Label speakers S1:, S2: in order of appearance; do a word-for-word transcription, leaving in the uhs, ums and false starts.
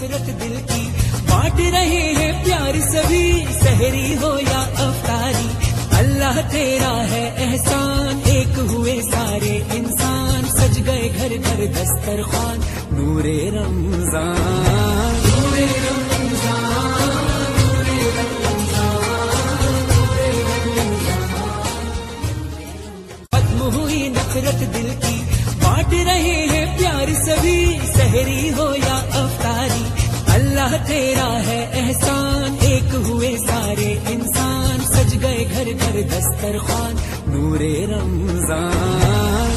S1: نفرت دل کی بانٹ رہے ہیں پیار سبھی، سحری ہو یا افطاری، اللہ تیرا ہے احسان، ایک ہوئے سارے انسان، سج گئے گھر گھر دسترخوان، نور رمضان نور رمضان نور رمضان ختم ہوئی نفرت دل کی بانٹ رہے ہیں پیار سبھی، سحری ہو یا افطاری، اللہ تیرا ہے احسان، ایک ہوئے سارے انسان، سج گئے گھر گھر دسترخوان، نور رمضان